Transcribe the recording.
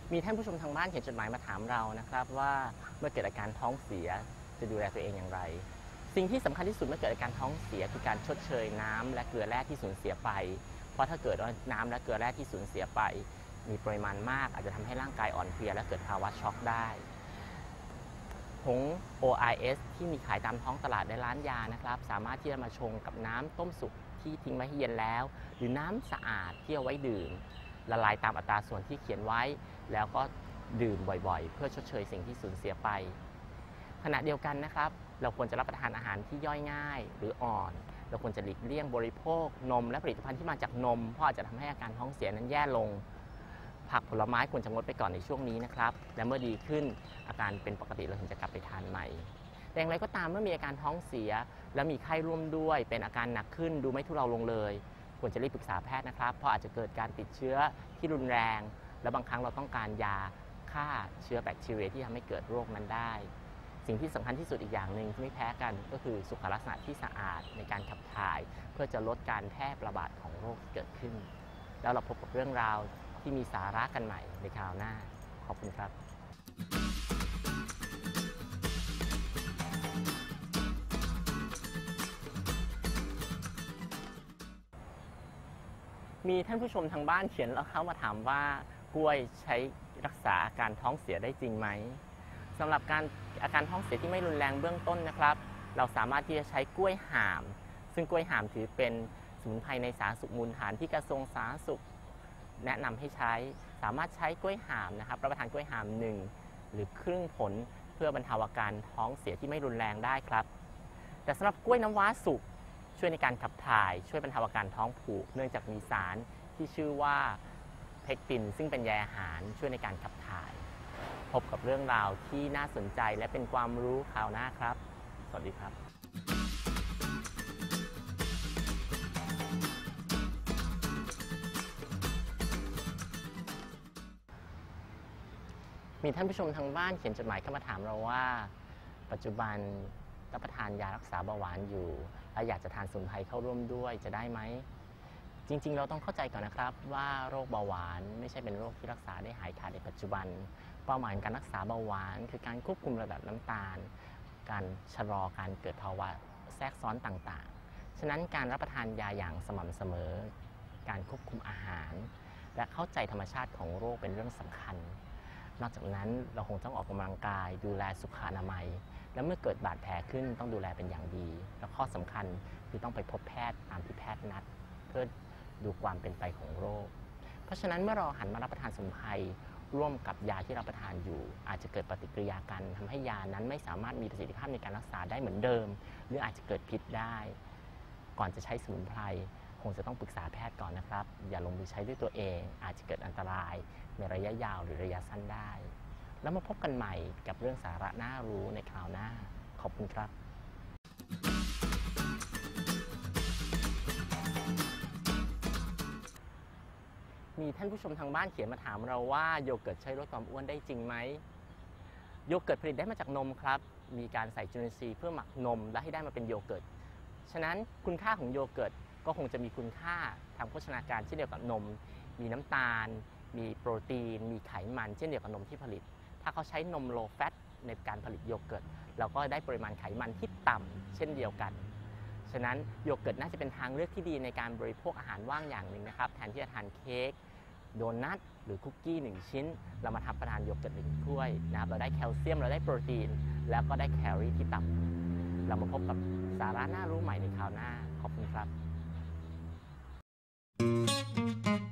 มีท่านผู้ชมทางบ้านเขียนจดหมายมาถามเรานะครับว่าเมื่อเกิดอาการท้องเสียจะดูแลตัวเองอย่างไรสิ่งที่สำคัญที่สุดเมื่อเกิดอาการท้องเสียคือการชดเชยน้ำและเกลือแร่ที่สูญเสียไปเพราะถ้าเกิดว่าน้ำและเกลือแร่ที่สูญเสียไปมีปริมาณมากอาจจะทำให้ร่างกายอ่อนเพลียและเกิดภาวะช็อกได้ผง ORS ที่มีขายตามท้องตลาดในร้านยานะครับสามารถที่จะมาชงกับน้ำต้มสุกที่ทิ้งไว้ให้เย็นแล้วหรือน้ำสะอาดที่เอาไว้ดื่มละลายตามอัตราส่วนที่เขียนไว้แล้วก็ดื่มบ่อยๆเพื่อชดเชยสิ่งที่สูญเสียไปขณะเดียวกันนะครับเราควรจะรับประทานอาหารที่ย่อยง่ายหรืออ่อนเราควรจะหลีกเลี่ยงบริโภคนมและผลิตภัณฑ์ที่มาจากนมเพราะอาจจะทำให้อาการท้องเสียนั้นแย่ลงผักผลไม้ควรจะงดไปก่อนในช่วงนี้นะครับและเมื่อดีขึ้นอาการเป็นปกติเราถึงจะกลับไปทานใหม่แต่อย่างไรก็ตามเมื่อมีอาการท้องเสียและมีไข้ร่วมด้วยเป็นอาการหนักขึ้นดูไม่ทุเลาลงเลยควรจะรีบปรึกษาแพทย์นะครับเพราะอาจจะเกิดการติดเชื้อที่รุนแรงและบางครั้งเราต้องการยาฆ่าเชื้อแบคทีเรียที่ทำให้เกิดโรคนั้นได้สิ่งที่สำคัญที่สุดอีกอย่างหนึ่งที่ไม่แพ้กันก็คือสุขลักษณะที่สะอาดในการขับถ่ายเพื่อจะลดการแพร่ระบาดของโรคที่เกิดขึ้นแล้วเราพบกับเรื่องราวที่มีสาระกันใหม่ในคราวหน้าขอบคุณครับมีท่านผู้ชมทางบ้านเขียนแล้วเข้ามาถามว่ากล้วยใช้รักษาอาการท้องเสียได้จริงไหมสำหรับอาการท้องเสียที่ไม่รุนแรงเบื้องต้นนะครับเราสามารถที่จะใช้กล้วยห่ามซึ่งกล้วยห่ามถือเป็นสมุนไพรในสาธารณสุขมูลฐานที่กระทรวงสาธารณสุขแนะนำให้ใช้สามารถใช้กล้วยห่ามนะครับรับประทานกล้วยห่าม1หรือครึ่งผลเพื่อบรรเทาอาการท้องเสียที่ไม่รุนแรงได้ครับแต่สำหรับกล้วยน้ำว้าสุกช่วยในการขับถ่ายช่วยบรรเทาอาการท้องผูกเนื่องจากมีสารที่ชื่อว่าเพกตินซึ่งเป็นใยอาหารช่วยในการขับถ่ายพบกับเรื่องราวที่น่าสนใจและเป็นความรู้คราวหน้าครับสวัสดีครับมีท่านผู้ชมทางบ้านเขียนจดหมายเข้ามาถามเราว่าปัจจุบันรับประทานยารักษาเบาหวานอยู่และอยากจะทานสมุนไพรเข้าร่วมด้วยจะได้ไหมจริงๆเราต้องเข้าใจก่อนนะครับว่าโรคเบาหวานไม่ใช่เป็นโรคที่รักษาได้หายขาดในปัจจุบันเป้าหมายการรักษาเบาหวานคือการควบคุมระดับน้ำตาลการชะลอการเกิดภาวะแทรกซ้อนต่างๆฉะนั้นการรับประทานยาอย่างสม่ำเสมอการควบคุมอาหารและเข้าใจธรรมชาติของโรคเป็นเรื่องสำคัญนอกจากนั้นเราคงต้องออกกำลังกายดูแลสุขอนามัยและเมื่อเกิดบาดแผลขึ้นต้องดูแลเป็นอย่างดีและข้อสำคัญคือต้องไปพบแพทย์ตามที่แพทย์นัดเพื่อดูความเป็นไปของโรคเพราะฉะนั้นเมื่อเราหันมารับประทานสมุนไพรร่วมกับยาที่รับประทานอยู่อาจจะเกิดปฏิกิริยากันทำให้ยานั้นไม่สามารถมีประสิทธิภาพในการรักษาได้เหมือนเดิมหรืออาจจะเกิดพิษได้ก่อนจะใช้สมุนไพรคงจะต้องปรึกษาแพทย์ก่อนนะครับอย่าลงมือใช้ด้วยตัวเองอาจจะเกิดอันตรายในระยะยาวหรือระยะสั้นได้แล้วมาพบกันใหม่กับเรื่องสาระน่ารู้ในคราวหน้าขอบคุณครับมีท่านผู้ชมทางบ้านเขียนมาถามเราว่าโยเกิร์ตช่วยลดความอ้วนได้จริงไหมโยเกิร์ตผลิตได้มาจากนมครับมีการใส่จุลินทรีย์เพื่อหมักนมและให้ได้มาเป็นโยเกิร์ตฉะนั้นคุณค่าของโยเกิร์ตก็คงจะมีคุณค่าทางโภชนาการเช่นเดียวกับนมมีน้ำตาลมีโปรตีนมีไขมันเช่นเดียวกับนมที่ผลิตถ้าเขาใช้นมโลแฟตในการผลิตโยเกิร์ตเราก็ได้ปริมาณไขมันที่ต่ำเช่นเดียวกันฉะนั้นโยเกิร์ตน่าจะเป็นทางเลือกที่ดีในการบริโภคอาหารว่างอย่างหนึ่งนะครับแทนที่จะทานเค้กโดนัทหรือคุกกี้1ชิ้นเรามาทำประทานโยเกิร์ต1ถ้วยนะครับเราได้แคลเซียมเราได้โปรตีนแล้วก็ได้แคลอรี่ที่ต่ำเรามาพบกับสาระน่ารู้ใหม่ในคราวหน้าขอบคุณครับ